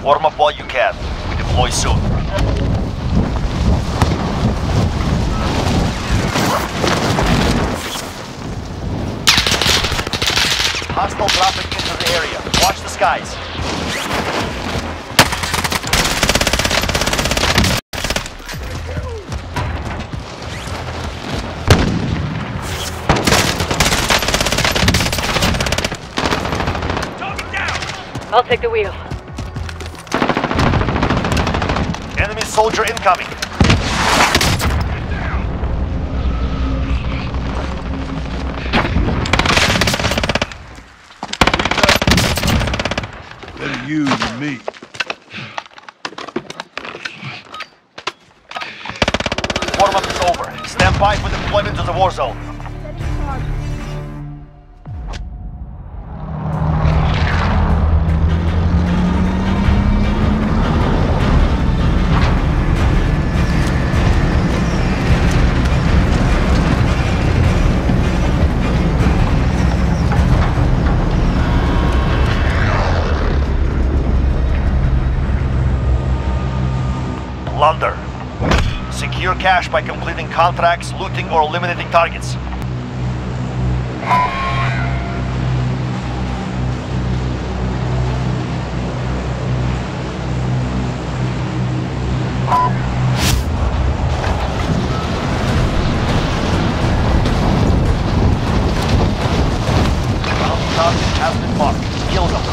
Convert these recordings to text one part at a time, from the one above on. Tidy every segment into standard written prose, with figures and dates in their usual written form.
Warm up while you can. We deploy soon. Hostile dropping into the area. Watch the skies. I'll take the wheel. Enemy soldier incoming. Better you than me. Warm-up is over. Stand by for deployment to the war zone. Plunder. Secure cash by completing contracts, looting, or eliminating targets. Bounty target has been marked. Kill them.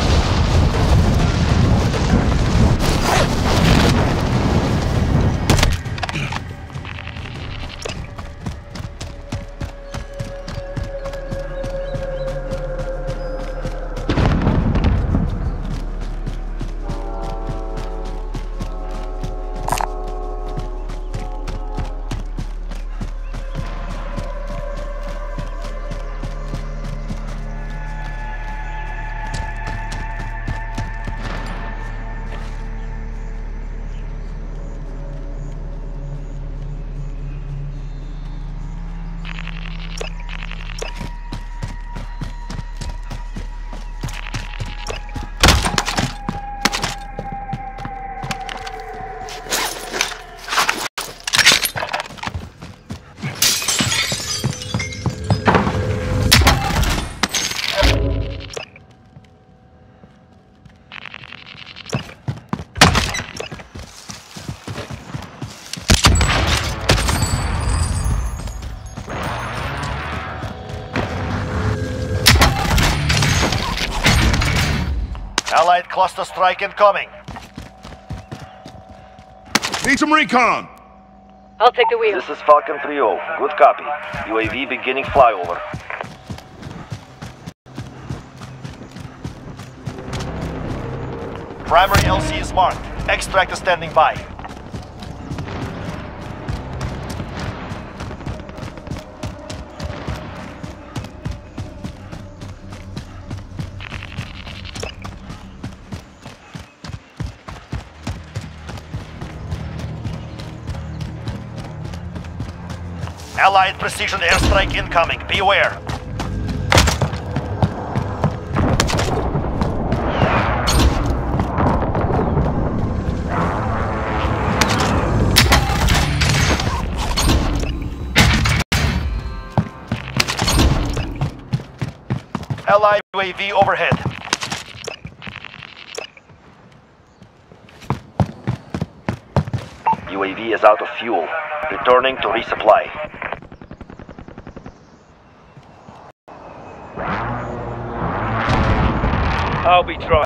Allied cluster strike incoming. Need some recon. I'll take the wheel. This is Falcon 3-0. Good copy. UAV beginning flyover. Primary LC is marked. Extract is standing by. Allied precision airstrike incoming. Beware. Allied UAV overhead. UAV is out of fuel. Returning to resupply. I'll be trying.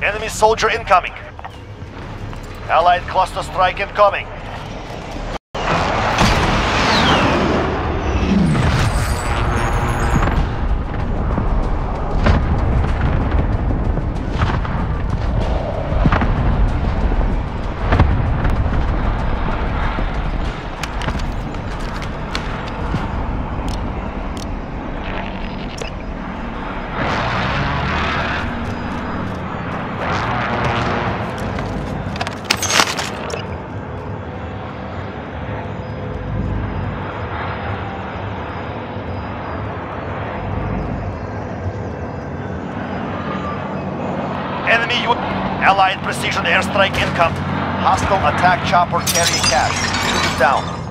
Enemy soldier incoming. Allied cluster strike incoming. Enemy Allied precision airstrike income. Hostile attack chopper carrying cash. Shoot it down.